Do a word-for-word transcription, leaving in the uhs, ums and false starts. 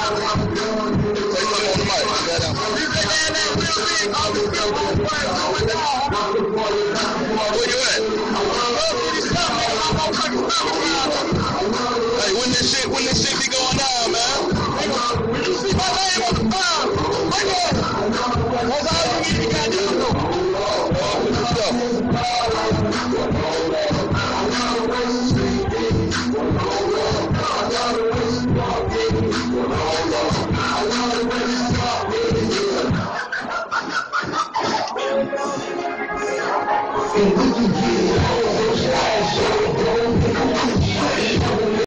Hey, when this shit, when this shit be going down, man? When you see my name on the file, right there. That's all you need to goddamn know.